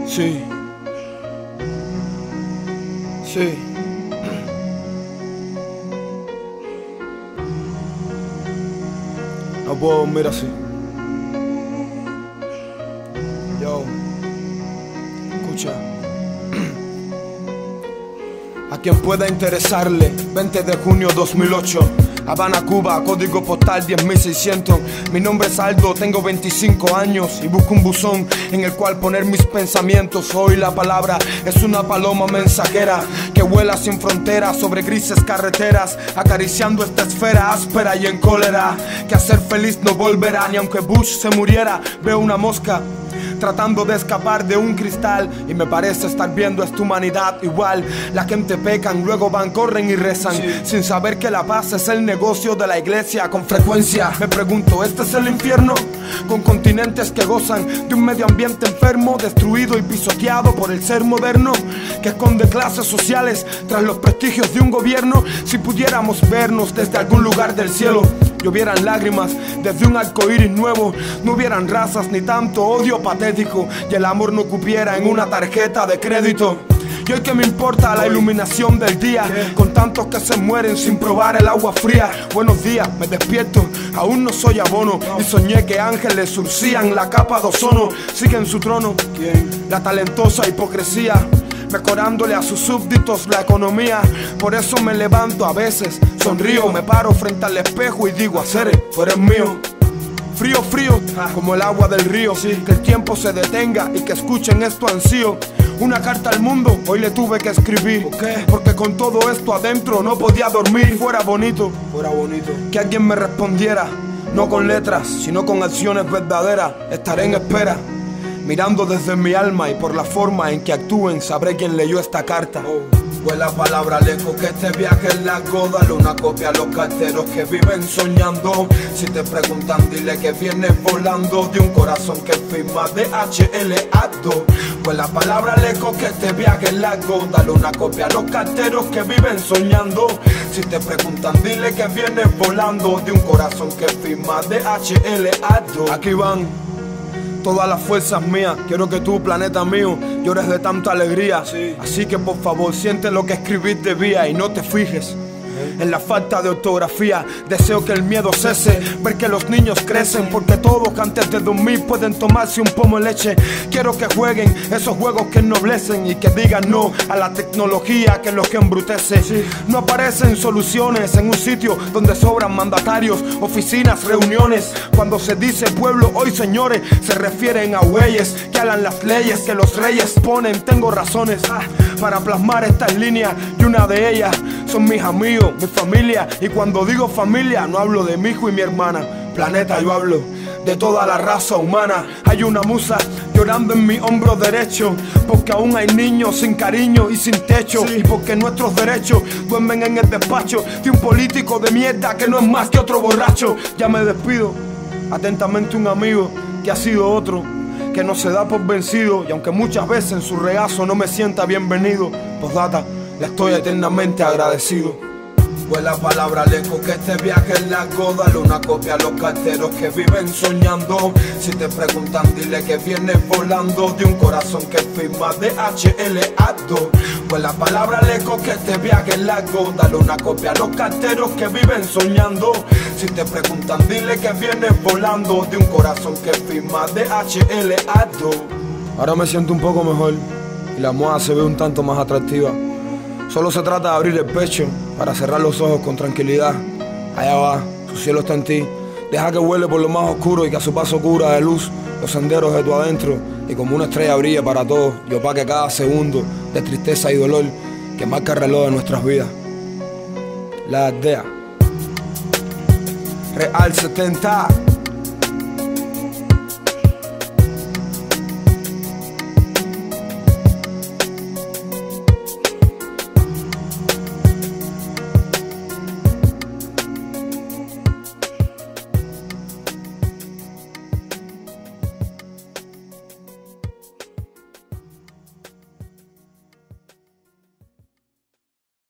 Sí. Sí. No puedo dormir así. Yo, escucha. A quien pueda interesarle, 20 de junio 2008, Habana, Cuba, código postal 10.600. Mi nombre es Aldo, tengo 25 años y busco un buzón en el cual poner mis pensamientos. Hoy la palabra es una paloma mensajera que vuela sin fronteras sobre grises carreteras, acariciando esta esfera áspera y en cólera, que a ser feliz no volverá. Ni aunque Bush se muriera, veo una mosca tratando de escapar de un cristal, y me parece estar viendo esta humanidad igual. La gente pecan, luego van, corren y rezan, sin saber que la paz es el negocio de la iglesia. Con frecuencia me pregunto, ¿este es el infierno? Con continentes que gozan de un medio ambiente enfermo, destruido y pisoteado por el ser moderno, que esconde clases sociales tras los prestigios de un gobierno. Si pudiéramos vernos desde algún lugar del cielo, llovieran lágrimas desde un arcoíris nuevo, no hubieran razas ni tanto odio patético, y el amor no cupiera en una tarjeta de crédito. Y hoy que me importa la iluminación del día, con tantos que se mueren sin probar el agua fría. Buenos días, me despierto, aún no soy abono, y soñé que ángeles surcían la capa de ozono. Sigue en su trono la talentosa hipocresía, mejorándole a sus súbditos la economía. Por eso me levanto a veces, sonrío, me paro frente al espejo y digo: Acere, tú eres mío. Frío, frío, como el agua del río. Que el tiempo se detenga y que escuchen esto ansío. Una carta al mundo, hoy le tuve que escribir. ¿Por qué? Porque con todo esto adentro no podía dormir. Fuera bonito que alguien me respondiera, no con letras, sino con acciones verdaderas. Estaré en espera, mirando desde mi alma, y por la forma en que actúen sabré quién leyó esta carta. Pues la palabra lejos, que este viaje es largo. Dale una copia a los carteros que viven soñando. Si te preguntan, dile que vienes volando de un corazón que firma DHL-ADO. Pues la palabra lejos, que este viaje es largo. Dale una copia a los carteros que viven soñando. Si te preguntan, dile que vienes volando de un corazón que firma DHL-ADO. Aquí van todas las fuerzas mías, quiero que tú, planeta mío, llores de tanta alegría. Así que por favor, siente lo que escribir debía y no te fijes en la falta de ortografía. Deseo que el miedo cese, ver que los niños crecen, porque todos antes de dormir pueden tomarse un pomo de leche. Quiero que jueguen esos juegos que ennoblecen y que digan no a la tecnología que los que embrutece. No aparecen soluciones en un sitio donde sobran mandatarios, oficinas, reuniones. Cuando se dice pueblo hoy, señores, se refieren a güeyes que hagan las leyes que los reyes ponen. Tengo razones para plasmar estas líneas, y una de ellas son mis amigos, mi familia. Y cuando digo familia, no hablo de mi hijo y mi hermana. Planeta, yo hablo de toda la raza humana. Hay una musa llorando en mi hombro derecho, porque aún hay niños sin cariño y sin techo. Y porque nuestros derechos duermen en el despacho de un político de mierda que no es más que otro borracho. Ya me despido, atentamente un amigo que ha sido otro, que no se da por vencido, y aunque muchas veces en su regazo no me sienta bienvenido, postdata, le estoy eternamente agradecido. Pues la palabra lejos, que este viaje es largo. Dale una copia a los carteros que viven soñando. Si te preguntan, dile que vienes volando de un corazón que firma DHL-ADO. Pues la palabra lejos, que este viaje es largo. Dale una copia a los carteros que viven soñando. Si te preguntan, dile que vienes volando de un corazón que firma DHL-ADO. Ahora me siento un poco mejor y la almohada se ve un tanto más atractiva. Solo se trata de abrir el pecho para cerrar los ojos con tranquilidad. Allá va, su cielo está en ti. Deja que vuele por lo más oscuro y que a su paso cura de luz los senderos de tu adentro. Y como una estrella brille para todos y opaque cada segundo de tristeza y dolor que marca el reloj de nuestras vidas. La aldea Real 70.